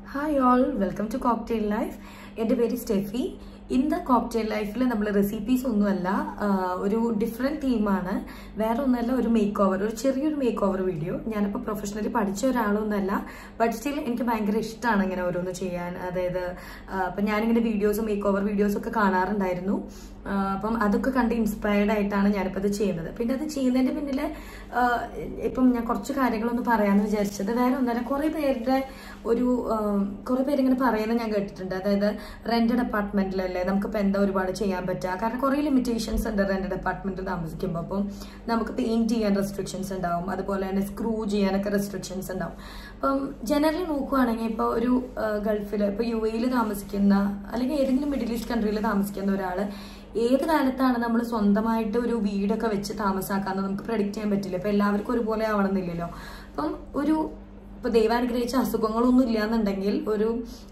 Hi all, welcome to Cocktail Life. എൻ്റെ പേര് Steffi. ഇന്ന് കോക്ടെയിൽ ലൈഫിൽ നമ്മൾ റെസിപ്പീസ് ഒന്നുമല്ല, ഒരു ഡിഫറെൻറ്റ് തീമാണ്. വേറെ ഒന്നല്ല, ഒരു മേക്ക് ഓവർ, ഒരു ചെറിയൊരു മേക്ക് ഓവർ വീഡിയോ. ഞാനിപ്പോൾ പ്രൊഫഷണലി പഠിച്ച ഒരാളൊന്നുമല്ല, ബട്ട് സ്റ്റിൽ എനിക്ക് ഭയങ്കര ഇഷ്ടമാണ് ഇങ്ങനെ ഓരോന്ന് ചെയ്യാൻ. അതായത് അപ്പം ഞാനിങ്ങനെ വീഡിയോസും മേക്ക് ഓവർ വീഡിയോസൊക്കെ കാണാറുണ്ടായിരുന്നു. അപ്പം അതൊക്കെ കണ്ട് ഇൻസ്പയർഡ് ആയിട്ടാണ് ഞാനിപ്പോൾ ഇത് ചെയ്യുന്നത്. പിന്നെ അത് ചെയ്യുന്നതിൻ്റെ പിന്നിൽ ഇപ്പം ഞാൻ കുറച്ച് കാര്യങ്ങളൊന്ന് പറയാമെന്ന് വിചാരിച്ചത് വേറെ ഒന്നല്ല, കുറേ പേരിങ്ങനെ പറയുന്നത് ഞാൻ കേട്ടിട്ടുണ്ട്. അതായത് റെന്റഡ് അപ്പാർട്ട്മെന്റിലല്ലേ നമുക്കിപ്പോൾ എന്താ ഒരുപാട് ചെയ്യാൻ പറ്റുക, കാരണം കുറേ ലിമിറ്റേഷൻസ് ഉണ്ട് റെന്റഡ് അപ്പാർട്ട്മെന്റിൽ താമസിക്കുമ്പോൾ. അപ്പം നമുക്ക് പെയിന്റ് ചെയ്യാൻ റെസ്ട്രിക്ഷൻസ് ഉണ്ടാവും, അതുപോലെ തന്നെ സ്ക്രൂ ചെയ്യാനൊക്കെ റെസ്ട്രിക്ഷൻസ് ഉണ്ടാവും. അപ്പം ജനറലി നോക്കുവാണെങ്കിൽ ഇപ്പോൾ ഒരു ഗൾഫിൽ, ഇപ്പോൾ UAE താമസിക്കുന്ന അല്ലെങ്കിൽ ഏതെങ്കിലും മിഡിൽ ഈസ്റ്റ് കൺട്രിയിൽ താമസിക്കുന്ന ഒരാൾ ഏത് കാലത്താണ് നമ്മൾ സ്വന്തമായിട്ട് ഒരു വീടൊക്കെ വെച്ച് താമസാക്കാന്ന് നമുക്ക് പ്രെഡിക്റ്റ് ചെയ്യാൻ പറ്റില്ല. ഇപ്പം എല്ലാവർക്കും ഒരുപോലെ ആവണമെന്നില്ലല്ലോ. അപ്പം ഇപ്പോൾ ദൈവാനുഗ്രഹിച്ച അസുഖങ്ങളൊന്നും ഇല്ലാന്നുണ്ടെങ്കിൽ ഒരു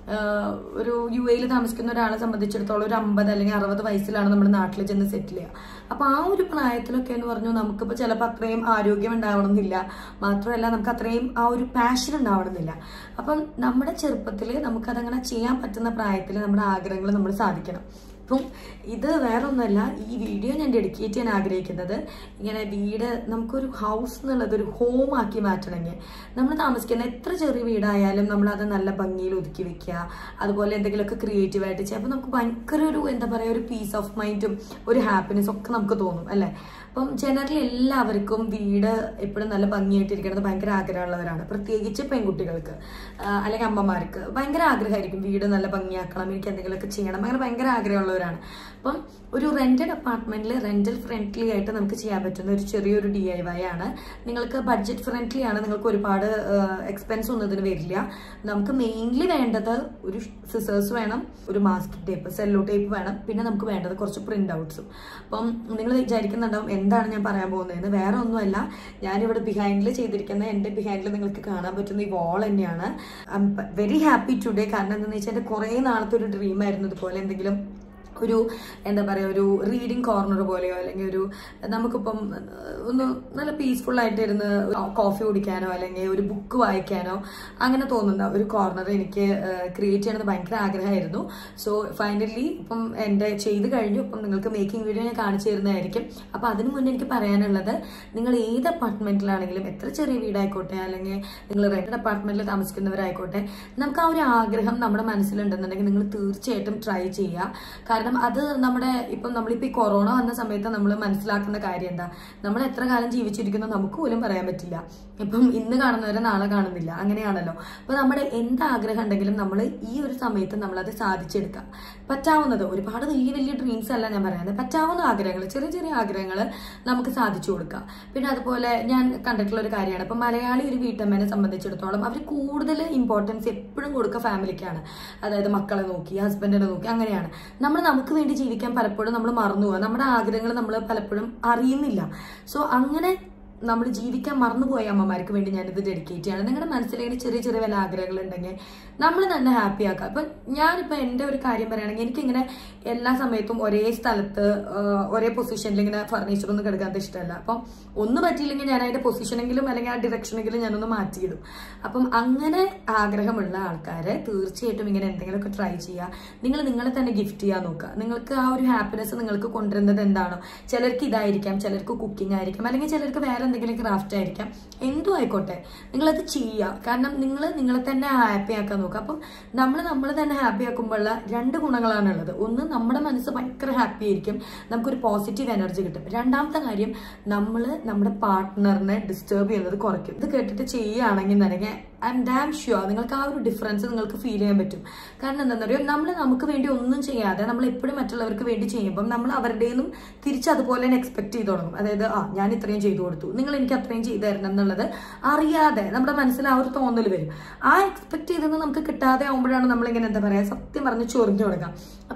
UAE താമസിക്കുന്ന ഒരാളെ സംബന്ധിച്ചിടത്തോളം ഒരു 50 അല്ലെങ്കിൽ 60 വയസ്സിലാണ് നമ്മുടെ നാട്ടിൽ ചെന്ന് സെറ്റിൽ ചെയ്യുക. അപ്പോൾ ആ ഒരു പ്രായത്തിലൊക്കെ എന്ന് പറഞ്ഞു നമുക്കിപ്പോൾ ചിലപ്പോൾ അത്രയും ആരോഗ്യം ഉണ്ടാവണമെന്നില്ല, മാത്രമല്ല നമുക്ക് അത്രയും ആ ഒരു പാഷൻ ഉണ്ടാവണമെന്നില്ല. അപ്പം നമ്മുടെ ചെറുപ്പത്തിൽ നമുക്കതങ്ങനെ ചെയ്യാൻ പറ്റുന്ന പ്രായത്തിൽ നമ്മുടെ ആഗ്രഹങ്ങൾ നമ്മൾ സാധിക്കണം. അപ്പം ഇത് വേറെ ഒന്നുമല്ല, ഈ വീഡിയോ ഞാൻ ഡെഡിക്കേറ്റ് ചെയ്യാൻ ആഗ്രഹിക്കുന്നത് ഇങ്ങനെ വീട് നമുക്കൊരു ഹൗസ് എന്നുള്ളത് ഒരു ഹോം ആക്കി മാറ്റണമെങ്കിൽ നമ്മൾ താമസിക്കുന്ന എത്ര ചെറിയ വീടായാലും നമ്മളത് നല്ല ഭംഗിയിൽ ഒതുക്കി വെക്കുക, അതുപോലെ എന്തെങ്കിലുമൊക്കെ ക്രിയേറ്റീവായിട്ട് ചെയ്യുക. അപ്പോൾ നമുക്ക് ഭയങ്കര എന്താ പറയുക, ഒരു പീസ് ഓഫ് മൈൻഡും ഒരു ഹാപ്പിനെസ്സും ഒക്കെ നമുക്ക് തോന്നും അല്ലേ. അപ്പം ജനറലി എല്ലാവർക്കും വീട് എപ്പോഴും നല്ല ഭംഗിയായിട്ടിരിക്കുന്നത് ഭയങ്കര ആഗ്രഹമുള്ളവരാണ്, പ്രത്യേകിച്ച് പെൺകുട്ടികൾക്ക് അല്ലെങ്കിൽ അമ്മമാർക്ക് ഭയങ്കര ആഗ്രഹമായിരിക്കും വീട് നല്ല ഭംഗിയാക്കണം, എനിക്ക് എന്തെങ്കിലുമൊക്കെ ചെയ്യണം, അങ്ങനെ ഭയങ്കര ആഗ്രഹമുള്ളവരാണ്. അപ്പം ഒരു റെന്റഡ് അപ്പാർട്ട്മെന്റിൽ റെന്റൽ ഫ്രണ്ട്ലി ആയിട്ട് നമുക്ക് ചെയ്യാൻ പറ്റുന്ന ഒരു ചെറിയൊരു DIY ആണ്. നിങ്ങൾക്ക് ബഡ്ജറ്റ് ഫ്രണ്ട്ലി ആണ്, നിങ്ങൾക്ക് ഒരുപാട് എക്സ്പെൻസ് ഒന്നും ഇതിന് വരില്ല. നമുക്ക് മെയിൻലി വേണ്ടത് ഒരു സിസേഴ്സ് വേണം, ഒരു മാസ്കിംഗ് ടേപ്പ്, സെല്ലോ ടേപ്പ് വേണം, പിന്നെ നമുക്ക് വേണ്ടത് കുറച്ച് പ്രിന്റ് ഔട്ട്സും. അപ്പം നിങ്ങൾ വിചാരിക്കുന്നുണ്ടാവും എന്താണ് ഞാൻ പറയാൻ പോകുന്നതെന്ന്. വേറെ ഒന്നുമല്ല, ഞാനിവിടെ ബിഹൈൻഡിൽ ചെയ്തിരിക്കുന്ന എൻ്റെ ബിഹൈൻഡിൽ നിങ്ങൾക്ക് കാണാൻ പറ്റുന്ന ഈ വാൾ തന്നെയാണ്. I am very happy today. കാരണം എന്താണെന്ന് വെച്ചാൽ എൻ്റെ കുറേ നാളത്തെ ഒരു ഡ്രീം ആയിരുന്നു ഇതുപോലെ എന്തെങ്കിലും ഒരു എന്താ പറയുക, ഒരു റീഡിങ് കോർണർ പോലെയോ അല്ലെങ്കിൽ ഒരു നമുക്കിപ്പം ഒന്ന് നല്ല പീസ്ഫുൾ ആയിട്ട് ഇരുന്ന് കോഫി കുടിക്കാനോ അല്ലെങ്കിൽ ഒരു ബുക്ക് വായിക്കാനോ അങ്ങനെ തോന്നുന്ന ഒരു കോർണർ എനിക്ക് ക്രിയേറ്റ് ചെയ്യണമെന്ന് ഭയങ്കര ആഗ്രഹമായിരുന്നു. സോ ഫൈനലി ഇപ്പം എൻ്റെ ചെയ്ത് കഴിഞ്ഞു. ഇപ്പം നിങ്ങൾക്ക് മേക്കിംഗ് വീഡിയോ ഞാൻ കാണിച്ചു തരുന്നതായിരിക്കും. അപ്പം അതിനു മുന്നേ എനിക്ക് പറയാനുള്ളത്, നിങ്ങൾ ഏത് അപ്പാർട്ട്മെന്റിലാണെങ്കിലും, എത്ര ചെറിയ വീടായിക്കോട്ടെ അല്ലെങ്കിൽ നിങ്ങൾ റെന്റഡ് അപ്പാർട്ട്മെന്റിൽ താമസിക്കുന്നവരായിക്കോട്ടെ, നമുക്ക് ആ ഒരു ആഗ്രഹം നമ്മുടെ മനസ്സിലുണ്ടെന്നുണ്ടെങ്കിൽ നിങ്ങൾ തീർച്ചയായിട്ടും ട്രൈ ചെയ്യുക. കാരണം അത് നമ്മളിപ്പോ ഈ കൊറോണ വന്ന സമയത്ത് നമ്മൾ മനസ്സിലാക്കുന്ന കാര്യം എന്താ, നമ്മൾ എത്ര കാലം ജീവിച്ചിരിക്കുന്നു നമുക്ക് പോലും പറയാൻ പറ്റില്ല. ഇപ്പം ഇന്ന് കാണുന്നവരെ നാളെ കാണുന്നില്ല, അങ്ങനെയാണല്ലോ. അപ്പൊ നമ്മുടെ എന്താഗ്രഹം ഉണ്ടെങ്കിലും നമ്മൾ ഈ ഒരു സമയത്ത് നമ്മളത് സാധിച്ചെടുക്കുക. പറ്റാവുന്നത്, ഒരുപാട് വലിയ വലിയ ഡ്രീംസ് അല്ല ഞാൻ പറയുന്നത്, പറ്റാവുന്ന ആഗ്രഹങ്ങൾ, ചെറിയ ചെറിയ ആഗ്രഹങ്ങൾ നമുക്ക് സാധിച്ചു കൊടുക്കുക. പിന്നെ അതുപോലെ ഞാൻ കണ്ടിട്ടുള്ള ഒരു കാര്യമാണ്, ഇപ്പൊ മലയാളി ഒരു വീട്ടമ്മേനെ സംബന്ധിച്ചിടത്തോളം അവർ കൂടുതൽ ഇമ്പോർട്ടൻസ് എപ്പോഴും കൊടുക്കുക ഫാമിലിക്കാണ്. അതായത് മക്കളെ നോക്കി, ഹസ്ബൻഡിനെ നോക്കി, അങ്ങനെയാണ്. നമുക്ക് വേണ്ടി ജീവിക്കാൻ പലപ്പോഴും നമ്മൾ മറന്നുപോകുക, നമ്മുടെ ആഗ്രഹങ്ങൾ നമ്മൾ പലപ്പോഴും അറിയുന്നില്ല. സോ അങ്ങനെ നമ്മൾ ജീവിക്കാൻ മറന്നുപോയ അമ്മമാർക്ക് വേണ്ടി ഞാനിത് ഡെഡിക്കേറ്റ് ചെയ്യാണ്. നിങ്ങളുടെ മനസ്സിലേക്ക് ചെറിയ ചെറിയ വല്ല ആഗ്രഹങ്ങൾ ഉണ്ടെങ്കിൽ നമ്മൾ തന്നെ ഹാപ്പി ആക്കുക. അപ്പം ഞാനിപ്പോൾ എൻ്റെ ഒരു കാര്യം പറയുകയാണെങ്കിൽ, എനിക്കിങ്ങനെ എല്ലാ സമയത്തും ഒരേ സ്ഥലത്ത് ഒരേ പൊസിഷനിൽ ഇങ്ങനെ ഫർണിച്ചറൊന്നും കിടക്കാത്ത ഇഷ്ടമല്ല. അപ്പം ഒന്നും പറ്റിയില്ലെങ്കിൽ ഞാൻ അതിൻ്റെ പൊസിഷനെങ്കിലും അല്ലെങ്കിൽ ആ ഡിറക്ഷനെങ്കിലും ഞാനൊന്ന് മാറ്റിയിടും. അപ്പം അങ്ങനെ ആഗ്രഹമുള്ള ആൾക്കാർ തീർച്ചയായിട്ടും ഇങ്ങനെ എന്തെങ്കിലുമൊക്കെ ട്രൈ ചെയ്യുക. നിങ്ങളെ തന്നെ ഗിഫ്റ്റ് ചെയ്യാൻ നോക്കുക. നിങ്ങൾക്ക് ആ ഒരു ഹാപ്പിനെസ് നിങ്ങൾക്ക് കൊണ്ടുവരുന്നത് എന്താണോ, ചിലർക്ക് ഇതായിരിക്കാം, ചിലർക്ക് കുക്കിംഗ് ആയിരിക്കാം, അല്ലെങ്കിൽ ചിലർക്ക് വേറെ എന്തെങ്കിലും ക്രാഫ്റ്റ് ആയിരിക്കാം, എന്തും ആയിക്കോട്ടെ നിങ്ങളത് ചെയ്യുക. കാരണം നിങ്ങളെ തന്നെ ഹാപ്പി ആക്കാൻ നോക്കുക. അപ്പം നമ്മൾ തന്നെ ഹാപ്പി ആക്കുമ്പോഴുള്ള 2 ഗുണങ്ങളാണുള്ളത്. ഒന്ന്, നമ്മുടെ മനസ്സ് ഭയങ്കര ഹാപ്പി ആയിരിക്കും, നമുക്കൊരു പോസിറ്റീവ് എനർജി കിട്ടും. രണ്ടാമത്തെ കാര്യം, നമ്മൾ നമ്മുടെ പാർട്ട്ണറിനെ ഡിസ്റ്റർബ് ചെയ്യുന്നത് കുറയ്ക്കും. ഇത് കേട്ടിട്ട് ചെയ്യുകയാണെങ്കിൽ തന്നെ ഐ എം ഡാം ഷ്യൂർ നിങ്ങൾക്ക് ആ ഒരു ഡിഫറൻസ് നിങ്ങൾക്ക് ഫീൽ ചെയ്യാൻ പറ്റും. കാരണം എന്താണെന്ന് അറിയാം, നമുക്ക് വേണ്ടി ഒന്നും ചെയ്യാതെ നമ്മൾ എപ്പോഴും മറ്റുള്ളവർക്ക് വേണ്ടി ചെയ്യുമ്പം നമ്മൾ അവരുടെ നിന്നും തിരിച്ച് അതുപോലെ തന്നെ എക്സ്പെക്ട് ചെയ്ത് തുടങ്ങും. അതായത് ഞാൻ ഇത്രയും ചെയ്തു കൊടുത്തു, നിങ്ങൾ എനിക്ക് അത്രയും ചെയ്തു തരണം എന്നുള്ളത് അറിയാതെ നമ്മുടെ മനസ്സിൽ ആ ഒരു തോന്നൽ വരും. ആ എക്സ്പെക്ട് ചെയ്തെന്ന് നമുക്ക് കിട്ടാതെ ആകുമ്പോഴാണ് നമ്മളിങ്ങനെ എന്താ പറയുക, സത്യം പറഞ്ഞ് ചൊറിഞ്ഞു തുടങ്ങാം.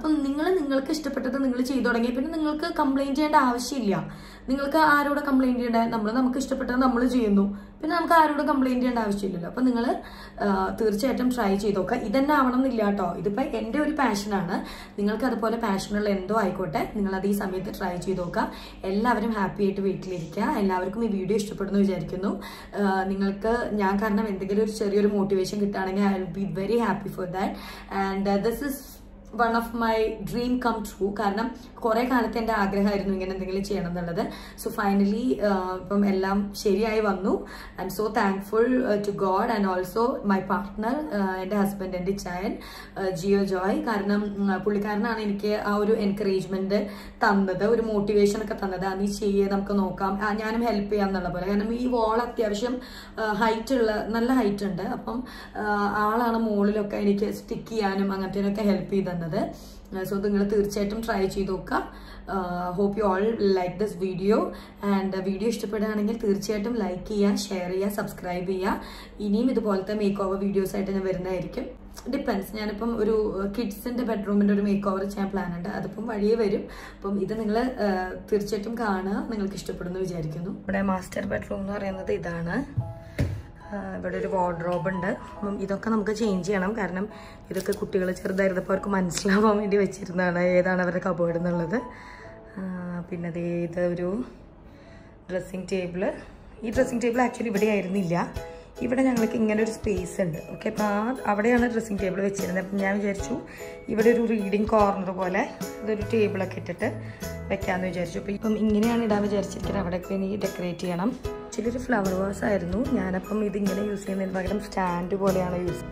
അപ്പം നിങ്ങൾക്ക് ഇഷ്ടപ്പെട്ടത് നിങ്ങൾ ചെയ്തു തുടങ്ങി പിന്നെ നിങ്ങൾക്ക് കംപ്ലൈന്റ് ചെയ്യേണ്ട ആവശ്യമില്ല. നിങ്ങൾക്ക് ആരോട് കംപ്ലൈന്റ് ചെയ്യേണ്ട, നമുക്ക് ഇഷ്ടപ്പെട്ടത് നമ്മൾ ചെയ്യുന്നു, പിന്നെ നമുക്ക് ആരോടും കംപ്ലൈന്റ് ചെയ്യേണ്ട ആവശ്യമില്ലല്ലോ. അപ്പം നിങ്ങൾ തീർച്ചയായിട്ടും ട്രൈ ചെയ്ത് നോക്കുക. ഇതന്നെ ആവണം എന്നില്ല കേട്ടോ, ഇതിപ്പോൾ എൻ്റെ ഒരു പാഷനാണ്. നിങ്ങൾക്ക് അതുപോലെ പാഷനുള്ള എന്തോ ആയിക്കോട്ടെ, നിങ്ങളത് ഈ സമയത്ത് ട്രൈ ചെയ്ത് നോക്കുക. എല്ലാവരും ഹാപ്പി ആയിട്ട് വീട്ടിലിരിക്കുക. എല്ലാവർക്കും ഈ വീഡിയോ ഇഷ്ടപ്പെടുന്നു വിചാരിക്കുന്നു. നിങ്ങൾക്ക് ഞാൻ കാരണം എന്തെങ്കിലും ഒരു ചെറിയൊരു മോട്ടിവേഷൻ കിട്ടുകയാണെങ്കിൽ I will be very happy for that. And this is one of my dream come true. കാരണം കുറേ കാലത്ത് എൻ്റെ ആഗ്രഹമായിരുന്നു ഇങ്ങനെ എന്തെങ്കിലും ചെയ്യണം എന്നുള്ളത്. സോ ഫൈനലി ഇപ്പം എല്ലാം ശരിയായി വന്നു. I am so thankful to God and also my partner, എൻ്റെ ഹസ്ബൻഡ്, എൻ്റെ ചായൻ ജിയോ ജോയ്. കാരണം പുള്ളിക്കാരനാണ് എനിക്ക് ആ ഒരു എൻകറേജ്മെന്റ് തന്നത്, ഒരു മോട്ടിവേഷൻ ഒക്കെ തന്നത്. നീ ചെയ്യേ, നമുക്ക് നോക്കാം, ഞാനും ഹെൽപ്പ് ചെയ്യാം എന്നുള്ള പോലെ. കാരണം ഈ വോൾ അത്യാവശ്യം നല്ല ഹൈറ്റ് ഉണ്ട്. അപ്പം ആളാണ് മുകളിലൊക്കെ എനിക്ക് സ്റ്റിക്ക് ചെയ്യാനും അങ്ങനത്തേനൊക്കെ ഹെൽപ്പ് ചെയ്ത് തന്നത്. സോ നിങ്ങൾ തീർച്ചയായിട്ടും ട്രൈ ചെയ്ത് നോക്കുക. Hope you all like this video. And video ഇഷ്ടപ്പെടുകയാണെങ്കിൽ തീർച്ചയായിട്ടും ലൈക്ക് ചെയ്യുക, ഷെയർ ചെയ്യുക, സബ്സ്ക്രൈബ് ചെയ്യുക. ഇനിയും ഇതുപോലത്തെ മേക്ക് ഓവർ വീഡിയോസ് ആയിട്ട് ഞാൻ വരുന്നതായിരിക്കും. ഡിപ്പെൻസ്, ഞാനിപ്പം ഒരു കിഡ്സിൻ്റെ ബെഡ്റൂമിൻ്റെ ഒരു മേക്ക് ഓവർ ചെയ്യാൻ പ്ലാൻ ഉണ്ട്. അതിപ്പം വഴിയേ വരും. അപ്പം ഇത് നിങ്ങൾ തീർച്ചയായിട്ടും കാണുക, നിങ്ങൾക്ക് ഇഷ്ടപ്പെടുന്നു വിചാരിക്കുന്നു. ഇവിടെ മാസ്റ്റർ ബെഡ്റൂം എന്ന് പറയുന്നത് ഇതാണ്. ഇവിടെ ഒരു വാർഡ്രോബ് ഉണ്ട്. അപ്പം ഇതൊക്കെ നമുക്ക് ചേഞ്ച് ചെയ്യണം. കാരണം ഇതൊക്കെ കുട്ടികൾ ചെറുതായിരുന്നപ്പോൾ അവർക്ക് മനസ്സിലാവാൻ വേണ്ടി വെച്ചിരുന്നതാണ് ഏതാണ് അവരുടെ കബോർഡ് എന്നുള്ളത്. പിന്നെ ഇത് ഒരു ഡ്രസ്സിങ് ടേബിള്. ഈ ഡ്രസ്സിങ് ടേബിൾ ആക്ച്വലി ഇവിടെ ആയിരുന്നില്ല. ഇവിടെ ഞങ്ങൾക്ക് ഇങ്ങനെ ഒരു സ്പേസ് ഉണ്ട്. ഓക്കെ, അപ്പോൾ അവിടെയാണ് ഡ്രസ്സിങ് ടേബിൾ വെച്ചിരുന്നത്. അപ്പം ഞാൻ വിചാരിച്ചു ഇവിടെ ഒരു റീഡിങ് കോർണർ പോലെ ഇതൊരു ടേബിളൊക്കെ ഇട്ടിട്ട് വെക്കാമെന്ന് വിചാരിച്ചു. അപ്പോൾ ഇപ്പം ഇങ്ങനെയാണ് ഇടാൻ വിചാരിച്ചിരിക്കുന്നത്. അവിടെയൊക്കെ ഇനി ഡെക്കറേറ്റ് ചെയ്യണം. ആക്ച്വലി ഒരു ഫ്ലവർ വാസ് ആയിരുന്നു. ഞാനപ്പം ഇതിങ്ങനെ യൂസ് ചെയ്യുന്നതിന് പകരം സ്റ്റാൻഡ് പോലെയാണ് യൂസ്.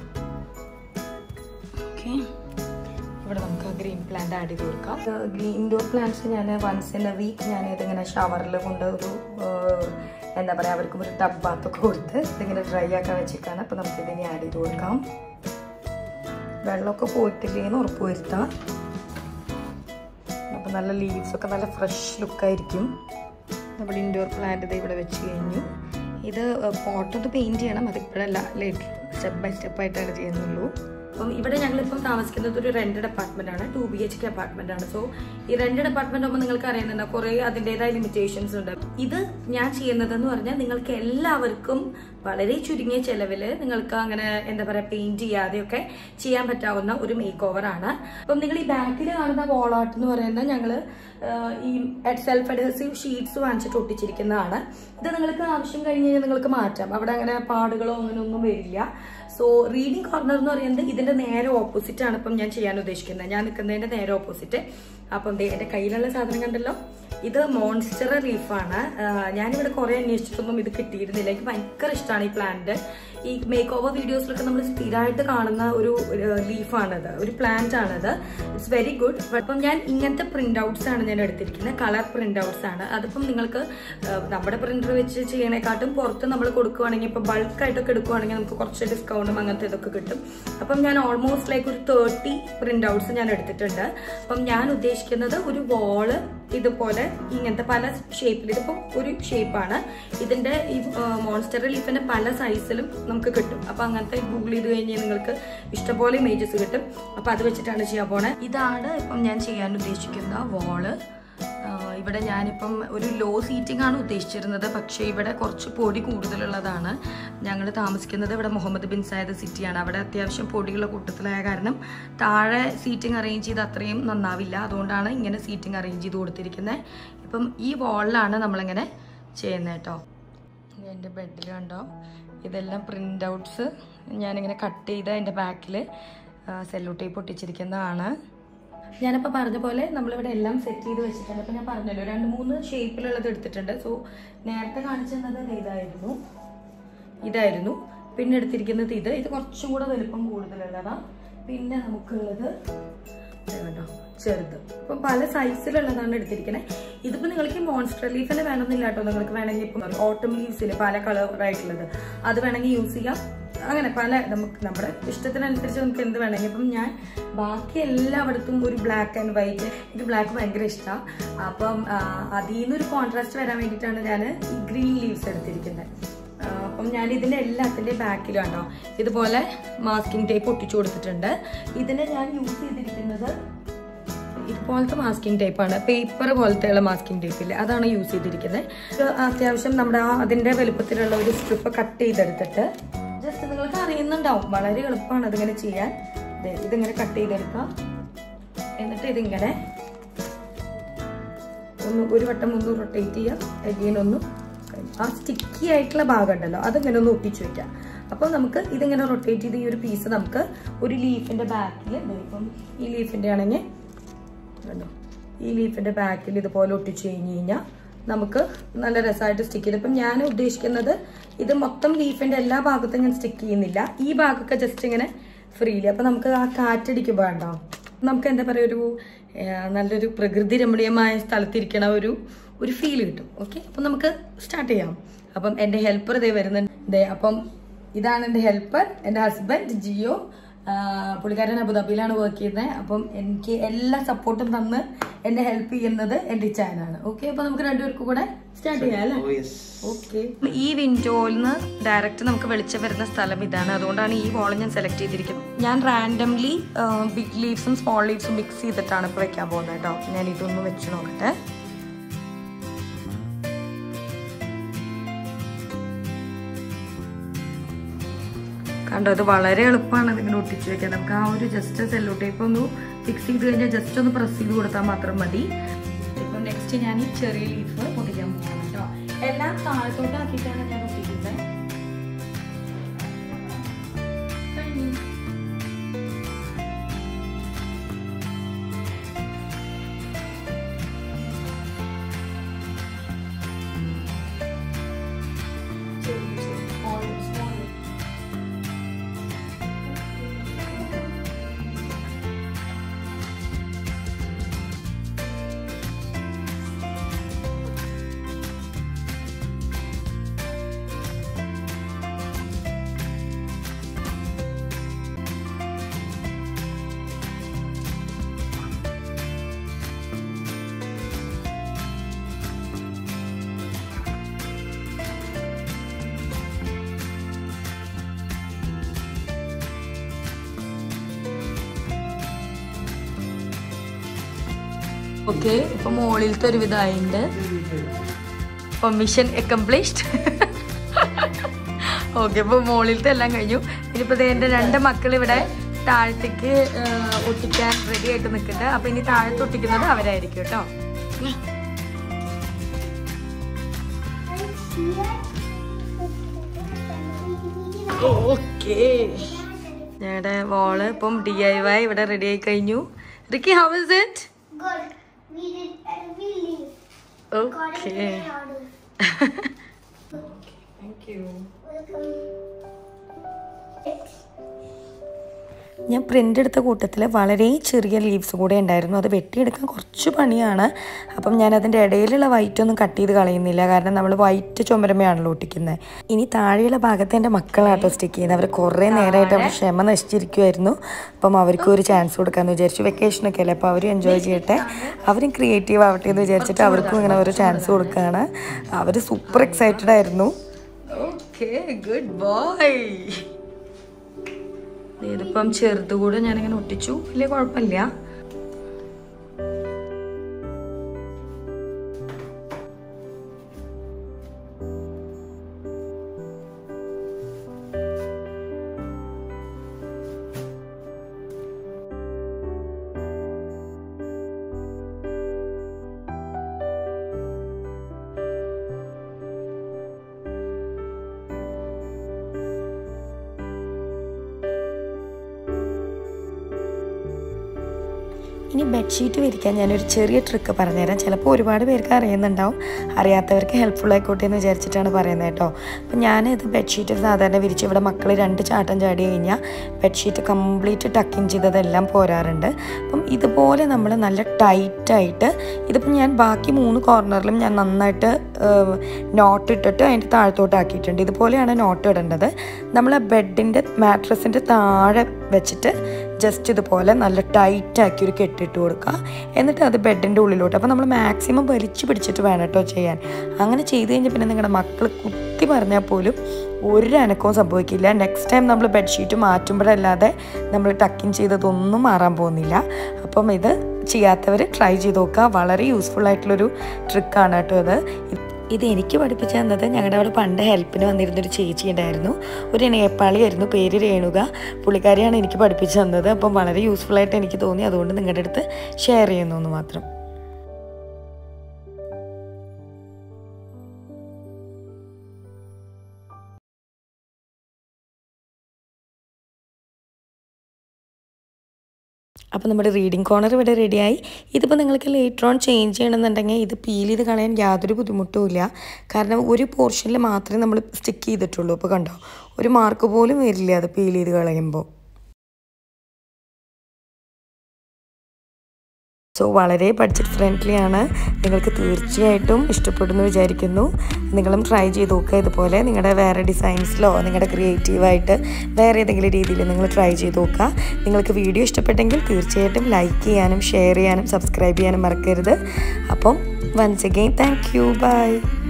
ഓക്കെ, ഇവിടെ നമുക്ക് ഗ്രീൻ പ്ലാന്റ് ആഡ് ചെയ്ത് കൊടുക്കാം. ഇൻഡോർ പ്ലാന്റ്സ് ഞാൻ വൺസ് ഇൻ എ വീക്ക് ഞാൻ ഇതിങ്ങനെ ഷവറിൽ കൊണ്ട് ഒരു എന്താ പറയുക, അവർക്കും ഒരു ടബ് ബാത്തൊക്കെ കൊടുത്ത് ഇതിങ്ങനെ ഡ്രൈ ആക്കാൻ വെച്ചിട്ടാണ്. അപ്പോൾ നമുക്കിതിനെ ആഡ് ചെയ്ത് കൊടുക്കാം. വെള്ളമൊക്കെ പോയിട്ടില്ലേന്ന് ഉറപ്പ് വരുത്താം. അപ്പോൾ നല്ല ലീവ്സൊക്കെ നല്ല ഫ്രഷ് ലുക്കായിരിക്കും. നമ്മൾ ഇൻഡോർ പ്ലാന്റ് ഇത് ഇവിടെ വെച്ച് കഴിഞ്ഞു. ഇത് പോട്ടൊന്ന് പെയിൻറ്റ് ചെയ്യണം. അതിപ്പോഴല്ല, ലേറ്റ് സ്റ്റെപ്പ് ബൈ സ്റ്റെപ്പായിട്ടാണ് ചെയ്യുന്നുള്ളൂ. അപ്പം ഇവിടെ ഞങ്ങളിപ്പം താമസിക്കുന്നത് ഒരു റെന്റഡ് അപ്പാർട്ട്മെന്റ് ആണ്, 2 BHK അപ്പാർട്ട്മെന്റ് ആണ്. സോ ഈ റെന്റഡ് അപ്പാർട്ട്മെന്റ് ആകുമ്പോൾ നിങ്ങൾക്ക് അറിയുന്നുണ്ട് കുറെ അതിൻ്റെതായ ലിമിറ്റേഷൻസ് ഉണ്ട്. ഇത് ഞാൻ ചെയ്യുന്നതെന്ന് പറഞ്ഞാൽ നിങ്ങൾക്ക് എല്ലാവർക്കും വളരെ ചുരുങ്ങിയ ചെലവിൽ നിങ്ങൾക്ക് അങ്ങനെ എന്താ പറയുക പെയിന്റ് ചെയ്യാതെയൊക്കെ ചെയ്യാൻ പറ്റാവുന്ന ഒരു മേക്ക് ഓവർ ആണ്. അപ്പം നിങ്ങൾ ഈ ബാക്കിൽ കാണുന്ന വോൾ ആർട്ട് എന്ന് പറയുന്നത് ഞങ്ങൾ ഈ സെൽഫ് അഡ്ഹസീവ് ഷീറ്റ്സ് വാങ്ങിച്ചിട്ട് ഒട്ടിച്ചിരിക്കുന്നതാണ്. ഇത് നിങ്ങൾക്ക് ആവശ്യം കഴിഞ്ഞ് കഴിഞ്ഞാൽ നിങ്ങൾക്ക് മാറ്റാം. അവിടെ അങ്ങനെ പാടുകളോ അങ്ങനെ ഒന്നും വരില്ല. സോ റീഡിംഗ് കോർണർ എന്ന് പറയുന്നത് ഇതിന്റെ നേരെ ഓപ്പോസിറ്റ് ആണ് ഇപ്പം ഞാൻ ചെയ്യാൻ ഉദ്ദേശിക്കുന്നത്. ഞാൻ നിൽക്കുന്നതിന്റെ നേരെ ഓപ്പോസിറ്റ്. അപ്പം എന്റെ കയ്യിലുള്ള സാധനം കണ്ടല്ലോ, ഇത് മോൺസ്റ്റർ ലീഫാണ്. ഞാനിവിടെ കുറെ അന്വേഷിച്ചിട്ടൊന്നും ഇത് കിട്ടിയിരുന്നില്ല. എനിക്ക് ഭയങ്കര ഇഷ്ടമാണ് ഈ പ്ലാന്റ്. ഈ മേക്ക് ഓവർ വീഡിയോസിലൊക്കെ നമ്മൾ സ്ഥിരമായിട്ട് കാണുന്ന ഒരു ലീഫാണിത്, ഒരു പ്ലാന്റ് ആണിത്. It's very good. അപ്പം ഞാൻ ഇങ്ങനത്തെ പ്രിന്റ് ഔട്ട്സ് ആണ് ഞാൻ എടുത്തിരിക്കുന്നത്, കളർ പ്രിന്റ് ഔട്ട്സ് ആണ്. അതിപ്പം നിങ്ങൾക്ക് നമ്മുടെ പ്രിന്റർ വെച്ച് ചെയ്യണേക്കാട്ടും പുറത്ത് നമ്മൾ കൊടുക്കുവാണെങ്കിൽ ഇപ്പൊ ബൾക്കായിട്ടൊക്കെ എടുക്കുവാണെങ്കിൽ നമുക്ക് കുറച്ച് ഡിസ്കൗണ്ടും അങ്ങനത്തെ ഇതൊക്കെ കിട്ടും. അപ്പം ഞാൻ ഓൾമോസ്റ്റ് ലൈക്ക് ഒരു 30 പ്രിന്റ് ഔട്ട്സ് ഞാൻ എടുത്തിട്ടുണ്ട്. അപ്പം ഞാൻ ഉദ്ദേശിക്കുന്നത് ഒരു വാള് ഇതുപോലെ ഇങ്ങനത്തെ പല ഷേപ്പിൽ, ഇതിപ്പോൾ ഒരു ഷേപ്പാണ്. ഇതിന്റെ ഈ മോൺസ്റ്റർ ലീഫിന്റെ പല സൈസിലും നമുക്ക് കിട്ടും. അപ്പൊ അങ്ങനത്തെ ഗൂഗിൾ ചെയ്ത് കഴിഞ്ഞാൽ നിങ്ങൾക്ക് ഇഷ്ടംപോലെ ഇമേജസ് കിട്ടും. അപ്പൊ അത് വെച്ചിട്ടാണ് ചെയ്യാൻ പോണേ. ഇതാണ് ഇപ്പം ഞാൻ ചെയ്യാൻ ഉദ്ദേശിക്കുന്ന വാള്. ഇവിടെ ഞാനിപ്പം ഒരു ലോ സീറ്റിംഗ് ആണ് ഉദ്ദേശിച്ചിരുന്നത്. പക്ഷേ ഇവിടെ കുറച്ച് പൊടി കൂടുതലുള്ളതാണ്. ഞങ്ങൾ താമസിക്കുന്നത് ഇവിടെ മുഹമ്മദ് ബിൻ സായദ് സിറ്റിയാണ്. അവിടെ അത്യാവശ്യം പൊടിയുള്ള കൂട്ടത്തിലായ കാരണം താഴെ സീറ്റിംഗ് അറേഞ്ച് ചെയ്ത് അത്രയും നന്നാവില്ല. അതുകൊണ്ടാണ് ഇങ്ങനെ സീറ്റിംഗ് അറേഞ്ച് ചെയ്ത് കൊടുത്തിരിക്കുന്നത്. ഇപ്പം ഈ വാളിലാണ് നമ്മളിങ്ങനെ ചെയ്യുന്നത് കേട്ടോ. എൻ്റെ ബെഡിൽ കണ്ടോ, ഇതെല്ലാം പ്രിൻ്റ് ഔട്ട്സ് ഞാനിങ്ങനെ കട്ട് ചെയ്ത് അതിൻ്റെ ബാക്കിൽ സെല്ലോ ടേപ്പ് ഒട്ടിച്ചിരിക്കുന്നതാണ്. ഞാനിപ്പോൾ പറഞ്ഞ പോലെ നമ്മളിവിടെ എല്ലാം സെറ്റ് ചെയ്ത് വെച്ചിട്ടുണ്ട്. അപ്പോൾ ഞാൻ പറഞ്ഞല്ലോ 2-3 ഷേപ്പിലുള്ളത് എടുത്തിട്ടുണ്ട്. സോ നേരത്തെ കാണിച്ചു തന്നത് ഇതായിരുന്നു. പിന്നെ എടുത്തിരിക്കുന്നത് ഇത് കുറച്ചും കൂടെ വലുപ്പം കൂടുതലുള്ളതാണ്. പിന്നെ നമുക്കുള്ളത് കേട്ടോ ചെറുത്. അപ്പം പല സൈസിലുള്ളതാണ് എടുത്തിരിക്കുന്നത്. ഇതിപ്പോൾ നിങ്ങൾക്ക് മോൺസ്റ്റർ ലീഫിന് വേണമെന്നില്ല കേട്ടോ. നിങ്ങൾക്ക് വേണമെങ്കിൽ ഇപ്പം ഓട്ടം ലീവ്സിൽ പല കളറായിട്ടുള്ളത് അത് വേണമെങ്കിൽ യൂസ് ചെയ്യാം. അങ്ങനെ പല നമ്മുടെ ഇഷ്ടത്തിനനുസരിച്ച് നമുക്ക് എന്ത് വേണമെങ്കിൽ. ഇപ്പം ഞാൻ ബാക്കി എല്ലായിടത്തും ഒരു ബ്ലാക്ക് ആൻഡ് വൈറ്റ്, എനിക്ക് ബ്ലാക്ക് ഭയങ്കര ഇഷ്ടമാണ്. അപ്പം അതിൽ നിന്നൊരു കോൺട്രാസ്റ്റ് വരാൻ വേണ്ടിയിട്ടാണ് ഞാൻ ഈ ഗ്രീൻ ലീവ്സ് എടുത്തിരിക്കുന്നത്. അപ്പം ഞാൻ ഇതിൻ്റെ എല്ലാത്തിൻ്റെ ബാക്കിലും കണ്ടോ ഇതുപോലെ മാസ്കിംഗ് ടേപ്പ് ഒട്ടിച്ചു കൊടുത്തിട്ടുണ്ട്. ഇതിന് ഞാൻ യൂസ് ചെയ്തിരിക്കുന്നത് ഇതുപോലത്തെ മാസ്കിംഗ് ടേപ്പാണ്, പേപ്പർ പോലത്തെയുള്ള മാസ്കിംഗ് ടേപ്പില്ലേ, അതാണ് യൂസ് ചെയ്തിരിക്കുന്നത്. അത്യാവശ്യം നമ്മുടെ അതിൻ്റെ വലുപ്പത്തിലുള്ള ഒരു സ്ട്രിപ്പ് കട്ട് ചെയ്തെടുത്തിട്ട് ജസ്റ്റ് നിങ്ങൾക്ക് അറിയുന്നുണ്ടാവും, വളരെ എളുപ്പമാണ് അതിങ്ങനെ ചെയ്യാൻ. ഇതിങ്ങനെ കട്ട് ചെയ്തെടുക്കാം. എന്നിട്ട് ഇതിങ്ങനെ ഒരു വട്ടം ഒന്ന് റൊട്ടേറ്റ് ചെയ്യുക. അഗെയിൻ ഒന്ന് ആ സ്റ്റിക്കി ആയിട്ടുള്ള ഭാഗം ഉണ്ടല്ലോ അതിങ്ങനെ ഒന്ന് ഒട്ടിച്ചു വെക്കാം. അപ്പോൾ നമുക്ക് ഇതിങ്ങനെ റൊട്ടേറ്റ് ചെയ്ത് ഈ ഒരു പീസ് നമുക്ക് ഒരു ലീഫിൻ്റെ ബാക്കിൽ, ഇപ്പം ഈ ലീഫിൻ്റെ ആണെങ്കിൽ കണ്ടോ, ഈ ലീഫിൻ്റെ ബാക്കിൽ ഇതുപോലെ ഒട്ടിച്ചു കഴിഞ്ഞ് കഴിഞ്ഞാൽ നമുക്ക് നല്ല രസമായിട്ട് സ്റ്റിക്ക് ചെയ്ത്. ഇപ്പം ഞാൻ ഉദ്ദേശിക്കുന്നത് ഇത് മൊത്തം ലീഫിൻ്റെ എല്ലാ ഭാഗത്തും ഞാൻ സ്റ്റിക്ക് ചെയ്യുന്നില്ല, ഈ ഭാഗമൊക്കെ ജസ്റ്റ് ഇങ്ങനെ ഫ്രീലി. അപ്പം നമുക്ക് ആ കാറ്റടിക്കുമ്പോൾ ഉണ്ടാവും, നമുക്ക് എന്താ പറയുക, ഒരു നല്ലൊരു പ്രകൃതി രമണീയമായ സ്ഥലത്തിരിക്കണ ഒരു ഫീൽ കിട്ടും. ഓക്കെ, അപ്പം നമുക്ക് സ്റ്റാർട്ട് ചെയ്യാം. അപ്പം എൻ്റെ ഹെൽപ്പർ ഇതേ വരുന്നുണ്ട്. അപ്പം ഇതാണ് എൻ്റെ ഹെൽപ്പർ, എൻ്റെ ഹസ്ബൻഡ് ജിയോ. പുള്ളിക്കാരൻ അബുദാബിയിലാണ് വർക്ക് ചെയ്യുന്നത്. അപ്പം എനിക്ക് എല്ലാ സപ്പോർട്ടും തന്ന് എന്നെ ഹെൽപ്പ് ചെയ്യുന്നത് എൻ്റെ ചാനാണ്. ഓക്കെ, അപ്പം നമുക്ക് രണ്ടുപേർക്കും കൂടെ സ്റ്റാർട്ട് ചെയ്യാം അല്ലേ? ഓക്കെ. ഈ വിൻഡോയിൽ നിന്ന് ഡയറക്റ്റ് നമുക്ക് വെളിച്ചം വരുന്ന സ്ഥലം ഇതാണ്, അതുകൊണ്ടാണ് ഈ വോൾ ഞാൻ സെലക്ട് ചെയ്തിരിക്കുന്നത്. ഞാൻ റാൻഡംലി ബിഗ് ലീവ്സും സ്മോൾ ലീവ്സും മിക്സ് ചെയ്തിട്ടാണ് ഇപ്പോൾ വെക്കാൻ പോകുന്നത് കേട്ടോ. ഞാൻ ഇതൊന്ന് വെച്ച് നോക്കട്ടെ. കണ്ടോ, അത് വളരെ എളുപ്പമാണ് അതിങ്ങനെ ഒട്ടിച്ച് വെക്കാൻ. നമുക്ക് ആ ഒരു ജസ്റ്റ് സെല്ലോ ടേപ്പ് ഒന്ന് ഫിക്സ് ചെയ്ത് കഴിഞ്ഞാൽ ജസ്റ്റ് ഒന്ന് പ്രസ് ചെയ്ത് കൊടുത്താൽ മാത്രം മതി. ഇപ്പം നെക്സ്റ്റ് ഞാൻ ഈ ചെറിയ ലീഫ് ഒട്ടിക്കാൻ പോകാം കേട്ടോ. എല്ലാം താഴത്തോട്ടാക്കിയിട്ടാണ് ഞാൻ ഒട്ടിക്കുന്നത്. ഓക്കെ, ഇപ്പൊ മുകളിലത്തെ ഒരു വിധമായിട്ടുണ്ട്. അപ്പൊ മിഷൻ അക്കംപ്ലിഷ്ഡ്. ഓക്കെ, ഇപ്പൊ മുകളിലത്തെ എല്ലാം കഴിഞ്ഞു. ഇനിയിപ്പോ എന്റെ രണ്ട് മക്കൾ ഇവിടെ താഴത്തേക്ക് ഒട്ടിക്കാൻ റെഡി ആയിട്ട് നിൽക്കുന്നുണ്ട്. അപ്പൊ ഇനി താഴത്ത് ഒട്ടിക്കുന്നത് അവരായിരിക്കും കേട്ടോ. ഓക്കെ, ഞങ്ങളുടെ വോള് ഇപ്പം DIY ഇവിടെ റെഡി ആയി കഴിഞ്ഞു. Ricky, how is it? Good. We did every leaf. Okay. Thank you. Welcome. ഞാൻ പ്രിൻ്റ് എടുത്ത കൂട്ടത്തിൽ വളരെ ചെറിയ ലീവ്സ് കൂടെ ഉണ്ടായിരുന്നു. അത് വെട്ടിയെടുക്കാൻ കുറച്ച് പണിയാണ്. അപ്പം ഞാൻ അതിൻ്റെ ഇടയിലുള്ള വൈറ്റ് ഒന്നും കട്ട് ചെയ്ത് കളയുന്നില്ല, കാരണം നമ്മൾ വൈറ്റ് ചുമരമയാണല്ലോ ഒട്ടിക്കുന്നത്. ഇനി താഴെയുള്ള ഭാഗത്ത് എൻ്റെ മക്കളാട്ടോ സ്റ്റിക്ക് ചെയ്യുന്നത്. അവർ കുറേ നേരമായിട്ട് അവർ ക്ഷമ നശിച്ചിരിക്കുമായിരുന്നു. അപ്പം അവർക്കും ഒരു ചാൻസ് കൊടുക്കാമെന്ന് വിചാരിച്ചു. വെക്കേഷനൊക്കെ അല്ലേ, അപ്പോൾ അവരും എൻജോയ് ചെയ്യട്ടെ, അവരും ക്രിയേറ്റീവ് ആവട്ടെ എന്ന് വിചാരിച്ചിട്ട് അവർക്കും ഇങ്ങനെ ഒരു ചാൻസ് കൊടുക്കുകയാണ്. അവർ സൂപ്പർ എക്സൈറ്റഡ് ആയിരുന്നു. Okay, good boy. ഇതിപ്പം ചെറുതുകൂടെ ഞാനിങ്ങനെ ഒട്ടിച്ചു, വലിയ കുഴപ്പമില്ല. ഇനി ബെഡ്ഷീറ്റ് വിരിക്കാൻ ഞാനൊരു ചെറിയ ട്രിക്ക് പറഞ്ഞുതരാം. ചിലപ്പോൾ ഒരുപാട് പേർക്ക് അറിയുന്നുണ്ടാവും, അറിയാത്തവർക്ക് ഹെൽപ്ഫുൾ ആയിക്കോട്ടെ എന്ന് വിചാരിച്ചിട്ടാണ് പറയുന്നത് കേട്ടോ. അപ്പം ഞാനിത് ബെഡ്ഷീറ്റ് സാധാരണ വിരിച്ച് ഇവിടെ മക്കൾ 2 ചാട്ടം ചാടി കഴിഞ്ഞാൽ ബെഡ്ഷീറ്റ് കംപ്ലീറ്റ് ടക്കിങ് ചെയ്തതെല്ലാം പോരാറുണ്ട്. അപ്പം ഇതുപോലെ നമ്മൾ നല്ല ടൈറ്റായിട്ട്, ഇതിപ്പം ഞാൻ ബാക്കി 3 കോർണറിലും ഞാൻ നന്നായിട്ട് നോട്ട് ഇട്ടിട്ട് അതിൻ്റെ താഴത്തോട്ടാക്കിയിട്ടുണ്ട്. ഇതുപോലെയാണ് നോട്ട് ഇടേണ്ടത്. നമ്മൾ ബെഡിൻ്റെ മാട്രസിൻ്റെ താഴെ വെച്ചിട്ട് ജസ്റ്റ് ഇതുപോലെ നല്ല ടൈറ്റാക്കി ഒരു കെട്ടിട്ട് കൊടുക്കുക. എന്നിട്ട് അത് ബെഡിൻ്റെ ഉള്ളിലോട്ട്, അപ്പോൾ നമ്മൾ മാക്സിമം വലിച്ചു പിടിച്ചിട്ട് വേണം കേട്ടോ ചെയ്യാൻ. അങ്ങനെ ചെയ്ത് കഴിഞ്ഞാൽ പിന്നെ നിങ്ങളുടെ മക്കൾ കുത്തി പറഞ്ഞാൽ പോലും ഒരു അനക്കവും സംഭവിക്കില്ല. നെക്സ്റ്റ് ടൈം നമ്മൾ ബെഡ്ഷീറ്റ് മാറ്റുമ്പോഴല്ലാതെ നമ്മൾ ടക്കിങ് ചെയ്തതൊന്നും മാറാൻ പോകുന്നില്ല. അപ്പം ഇത് ചെയ്യാത്തവർ ട്രൈ ചെയ്ത് നോക്കുക. വളരെ യൂസ്ഫുൾ ആയിട്ടുള്ളൊരു ട്രിക്കാണ് കേട്ടോ ഇത് എനിക്ക് പഠിപ്പിച്ചു തന്നത് ഞങ്ങളുടെ അവിടെ പണ്ട് ഹെൽപ്പിന് വന്നിരുന്നൊരു ചേച്ചി ഉണ്ടായിരുന്നു. ഒരു നേപ്പാളിയായിരുന്നു, പേര് രേണുക. പുള്ളിക്കാരിയാണ് എനിക്ക് പഠിപ്പിച്ചു തന്നത്. അപ്പം വളരെ യൂസ്ഫുൾ ആയിട്ട് എനിക്ക് തോന്നി, അതുകൊണ്ട് നിങ്ങളുടെ അടുത്ത് ഷെയർ ചെയ്യുന്നു എന്ന് മാത്രം. അപ്പോൾ നമ്മുടെ റീഡിംഗ് കോർണർ ഇവിടെ റെഡിയായി. ഇതിപ്പോൾ നിങ്ങൾക്ക് ലേറ്റർ ഓൺ ചേഞ്ച് ചെയ്യണമെന്നുണ്ടെങ്കിൽ ഇത് പീൽ ചെയ്ത് കളയാൻ യാതൊരു ബുദ്ധിമുട്ടും ഇല്ല. കാരണം ഒരു പോർഷനിൽ മാത്രമേ നമ്മൾ സ്റ്റിക്ക് ചെയ്തിട്ടുള്ളൂ. അപ്പോൾ കണ്ടോ, ഒരു മാർക്ക് പോലും വരില്ല അത് പീൽ ചെയ്ത് കളയുമ്പോൾ. സോ വളരെ ബഡ്ജറ്റ് ഫ്രണ്ട്ലി ആണ്. നിങ്ങൾക്ക് തീർച്ചയായിട്ടും ഇഷ്ടപ്പെടുമെന്ന് വിചാരിക്കുന്നു. നിങ്ങളും ട്രൈ ചെയ്ത് നോക്കുക. ഇതുപോലെ നിങ്ങളുടെ വേറെ ഡിസൈൻസിലോ നിങ്ങളുടെ ക്രിയേറ്റീവായിട്ട് വേറെ ഏതെങ്കിലും രീതിയിൽ നിങ്ങൾ ട്രൈ ചെയ്ത് നോക്കുക. നിങ്ങൾക്ക് വീഡിയോ ഇഷ്ടപ്പെട്ടെങ്കിൽ തീർച്ചയായിട്ടും ലൈക്ക് ചെയ്യാനും ഷെയർ ചെയ്യാനും സബ്സ്ക്രൈബ് ചെയ്യാനും മറക്കരുത്. അപ്പം once again thank you. By.